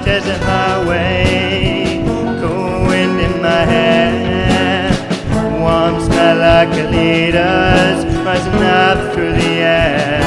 desert highway, cool wind in my hair, warm smell like colitas rising up through the air.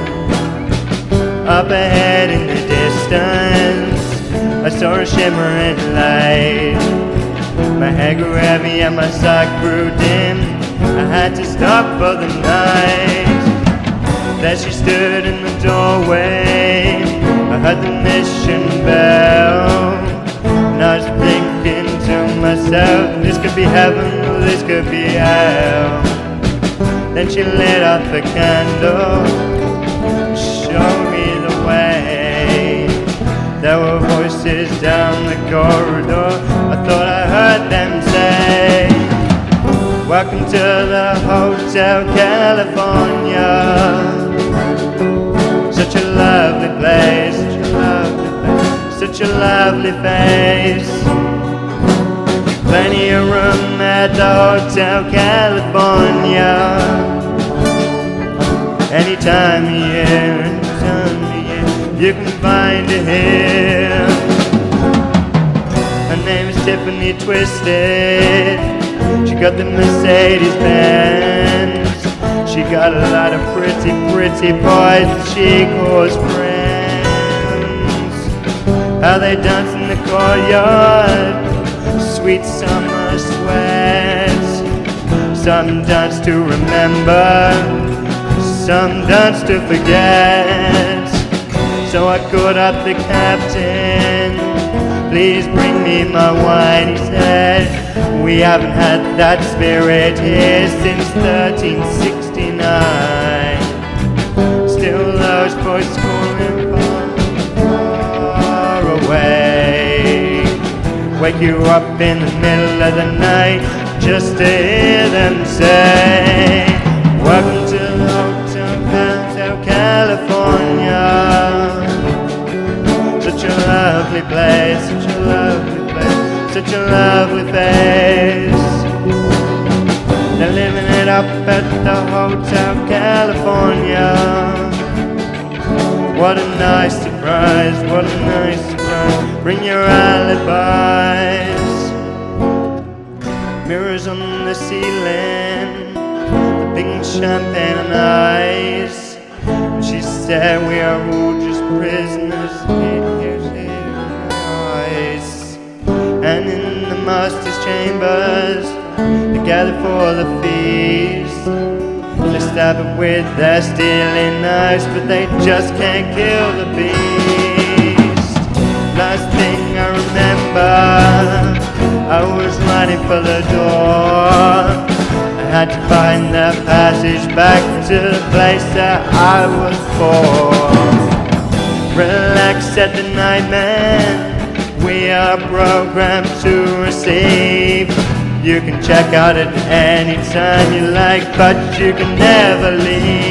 Up ahead in the distance, I saw a shimmering light. My head grew heavy and my sight grew dim. I had to stop for the night. There she stood in the doorway. I heard the mission bell, and I was thinking to myself, this could be heaven or this could be hell. Then she lit up a candle, showed me the way. There were voices down the corridor, I thought I heard them say, welcome to the Hotel California. Such a lovely place, such a lovely place, such a lovely face. Plenty of room at the Hotel California. Any time of year, you can find it here. Her name is Tiffany Twisted. She got the Mercedes Benz. She got a lot of pretty boys that she calls friends. How they dance in the courtyard, sweet summer sweats. Some dance to remember, some dance to forget. So I called up the captain, please bring me my wine. He said, we haven't had that spirit here since 1369. Still those voices calling far away, wake you up in the middle of the night just to hear them say, welcome to the Hotel California. Such a lovely place, such a lovely place, such a lovely place. They're living it up at the Hotel California. What a nice surprise, what a nice surprise. Bring your alibis. Mirrors on the ceiling, the pink champagne on ice. And she said, we are all just prisoners here in ice. And in the master's chambers, they gather for the feast. They stab it with their stealing knives, but they just can't kill the beast. Last thing I remember, I was running for the door. I had to find the passage back to the place that I was born. Relax, said the night man, we are programmed to receive. You can check out at any time you like, but you can never leave.